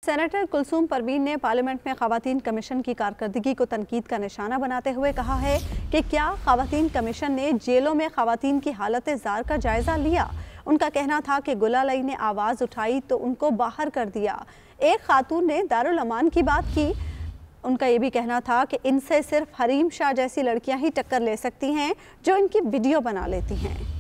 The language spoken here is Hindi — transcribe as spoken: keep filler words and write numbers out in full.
सेनेटर कुलसूम परवीन ने पार्लियामेंट में खवातीन कमीशन की कारकर्दगी को तनकीद का निशाना बनाते हुए कहा है कि क्या खवातीन कमीशन ने जेलों में खवातीन की हालत ज़ार का जायज़ा लिया। उनका कहना था कि गुलालई ने आवाज़ उठाई तो उनको बाहर कर दिया। एक खातून ने दारुल अमान की बात की। उनका ये भी कहना था कि इनसे सिर्फ हरीम शाह जैसी लड़कियां ही टक्कर ले सकती हैं जो इनकी वीडियो बना लेती हैं।